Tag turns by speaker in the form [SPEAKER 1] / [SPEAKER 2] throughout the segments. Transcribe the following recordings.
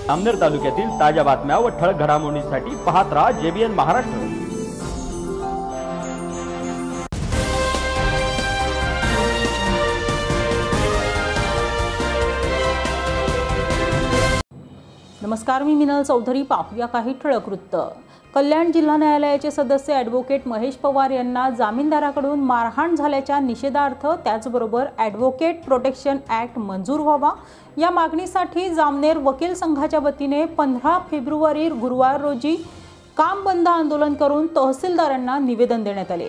[SPEAKER 1] जामनेर तालुक्यातील ताज्या बातम्या व ठळक घडामोडींसाठी पाहत रहा JBN महाराष्ट्र।
[SPEAKER 2] नमस्कार, मी मिनल चौधरी। पाहूया काही ठळक वृत्त। कल्याण जिल्हा न्यायालयाचे सदस्य ॲडव्होकेट महेश पवार यांना जामीनदाराकडून मारहाण झाल्याच्या निषेधार्थ त्याचबरोबर ॲडव्होकेट प्रोटेक्शन ॲक्ट मंजूर व्हावा या मागणीसाठी जामनेर वकील संघाच्या वतीने 15 फेब्रुवारी गुरुवार रोजी काम बंद आंदोलन करून तहसीलदारांना निवेदन देण्यात आले।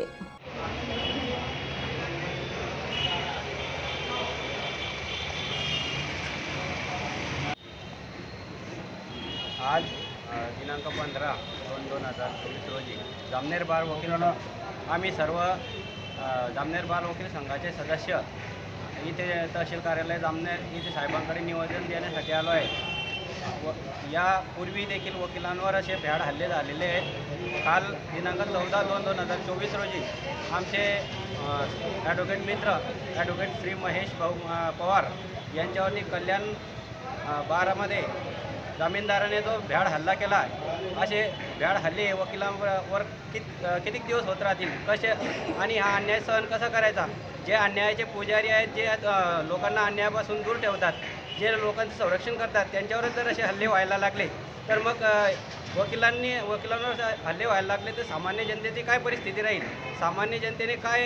[SPEAKER 3] आज दिनांक 15/2/2024 रोजी जामनेर बार वकिलांना आम्ही सर्व जामनेर बार वकील संघाचे सदस्य इथे तहसील कार्यालय जामनेर इथे साहेबांकडे निवेदन देण्यासाठी आलो आहे। यापूर्वी देखील वकिलांवर असे भ्याड हल्ले झालेले आहेत। काल दिनांक 14/2/2024 रोजी आमचे ॲडव्होकेट मित्र ॲडव्होकेट श्री महेश पवार यांच्यावरती कल्याण बारामध्ये जामीनदाराने जो भ्याड हल्ला केला असे भ्याड हल्ले वकिलांवर किती दिवस होत राहतील कसे आणि हा अन्याय सहन कसा करायचा। जे अन्यायाचे पुजारी आहेत, जे लोकांना अन्यायापासून दूर ठेवतात, जे लोकांचं संरक्षण करतात, त्यांच्यावरच जर असे हल्ले व्हायला लागले तर मग वकिलांवर हल्ले व्हायला लागले तर सामान्य जनतेची काय परिस्थिती राहील। सामान्य जनतेने काय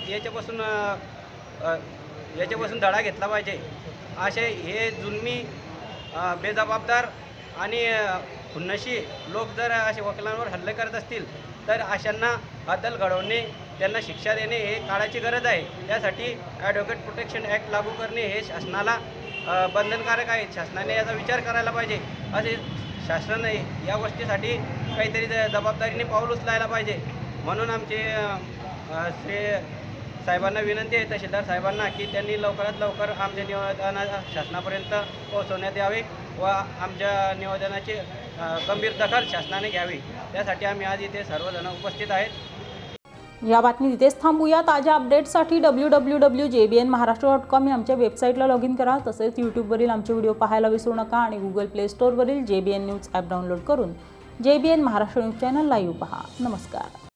[SPEAKER 3] याच्यापासून धडा घेतला पाहिजे। असे हे जुलमी बेजबाबदार आणि खुन्नशी लोक जर असे वकिलांवर हल्ले करत असतील तर अशांना अद्दल घडवणे, त्यांना शिक्षा देणे हे काळाची गरज आहे। त्यासाठी ॲडव्होकेट प्रोटेक्शन ॲक्ट लागू करणे हे शासनाला बंधनकारक आहे। शासनाने याचा विचार करायला पाहिजे। असे शासनाने या गोष्टीसाठी काहीतरी जबाबदारीने पाऊल उचलायला पाहिजे। म्हणून आमचे श्री साहेबांना विनंती आहे, तहसीलदार साहेबांना, की त्यांनी लवकरात लवकर आमच्या निवेदना शासनापर्यंत पोहोचवण्यात यावे व आमच्या निवेदनाची गंभीर दखल शासनाने घ्यावी। त्यासाठी आम्ही आज इथे सर्वजण उपस्थित आहेत।
[SPEAKER 2] या बातमी इथेच थांबूया। ताज्या अपडेट्ससाठी www.jbnmaharashtra.com या आमच्या वेबसाईटला लॉग इन करा। तसेच यूट्यूबवरील आमचे व्हिडिओ पाहायला विसरू नका आणि गुगल प्ले स्टोअरवरील JBN न्यूज ॲप डाउनलोड करून JBN Maharashtra news channel live पहा। नमस्कार।